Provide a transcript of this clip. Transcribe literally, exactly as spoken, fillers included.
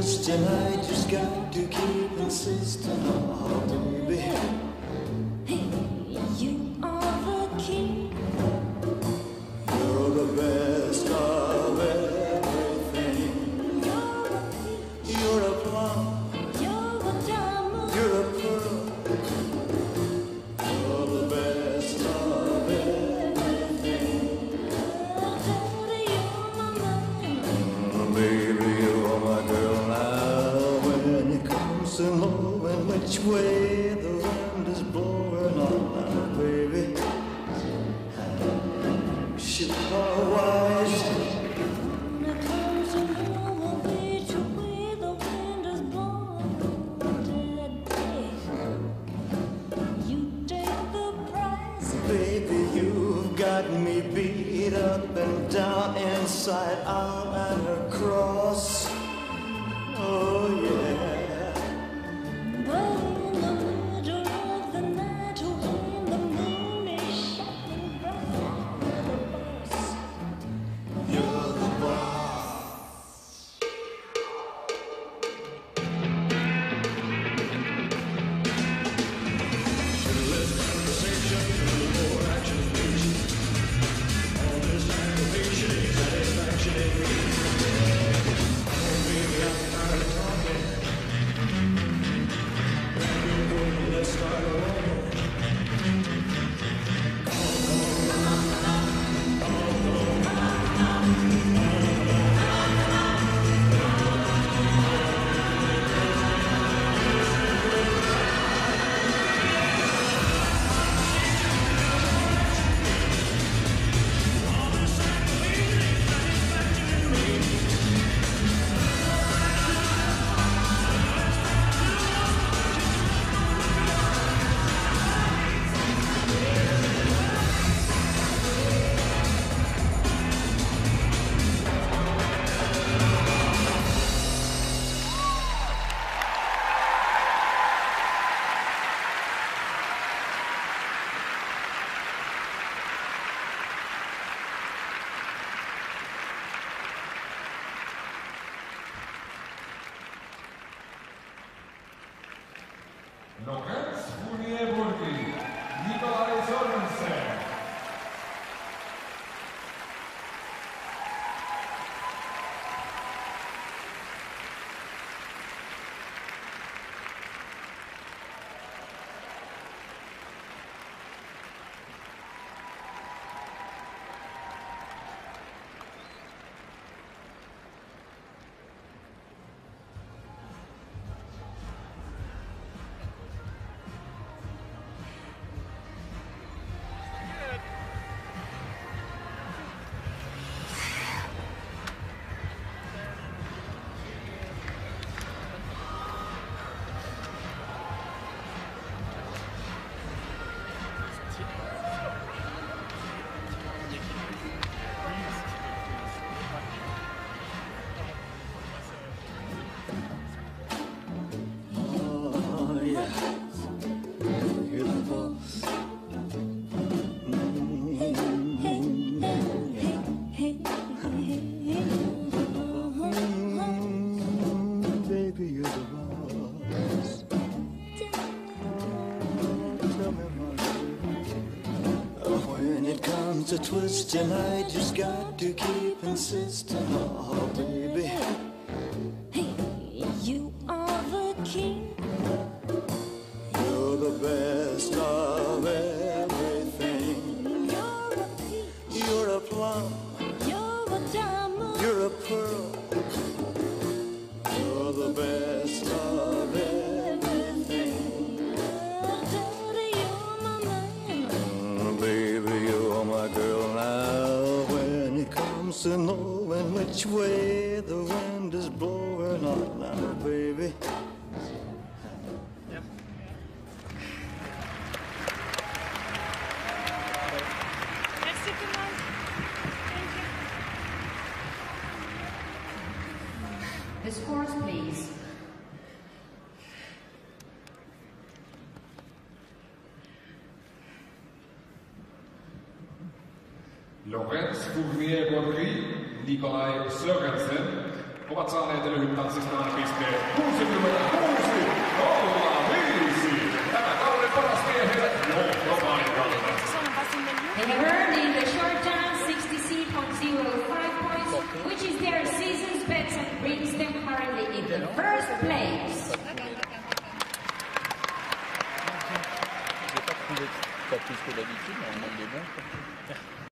twist, and I just got to keep insisting, oh baby. Hey, you are the king. You're the best of everything. You're a peach. You're a plum. You're a diamond. You're a pearl. You're the best of everything. Daddy, you're my man. Oh, baby, you're my girl now. When it comes to knowing which way the wind is blowing on now, baby. Ship are wise. When it comes to knowing which way the wind is blowing, Daddy, you take the prize. Baby, you've got me beat up and down, inside out and across. Oh yeah. But in the middle of the night, when the moon is shining bright, you're the boss. You're the boss. Lorenz Fournier-Bourki, Nikolai Sørensen. Oh yeah. You're the boss. Mm, baby, you're the boss. Tell me, my baby. When it comes to twisting, I just got to keep insisting, oh baby. Hey, you are the king. You're the best of everything. You're a peach. You're a plum. You're a diamond. You're a pearl. You're the best of everything. Daddy, you're my man. Oh, baby, you're my girl now. When it comes to knowing which way the wind is blowing on now, baby. Merci tout le monde. Thank you. The scores, please. Lorenz Fournier-Bourki, Nikolai Sørensen. ovat saaneet lyhyttanssistaan pisteet kuusikymmentäkuusi nolla viisi. Tämä kauden paras miehiä johtopaikalla. They have earned in the short jump sixty-six point zero five points, which is their season's best and brings them currently in the first place. J'ai pas trouvé ça plus que d'habitude, mais au moins il est bon.